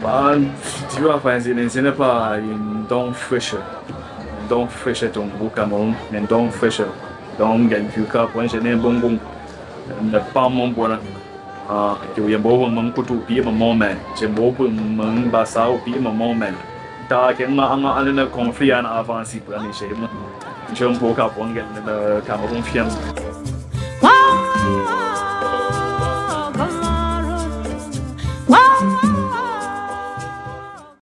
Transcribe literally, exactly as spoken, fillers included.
Bah, tu vois, enfin, ce n'est ce n'est pas une don fraîcheur. Une don fraîcheur, ton beau Cameroun, une don fraîcheur. Donc, il y a une cas pour un jeune bon bon. Ne pas mon bon. Ah, que eu beau mon couteau pied mon moment. J'ai beau pour mon bassa au pied mon moment. Ta que ma anga alena conflit en avance pour aller chez moi. Je ne peux pas pour un Cameroun fier.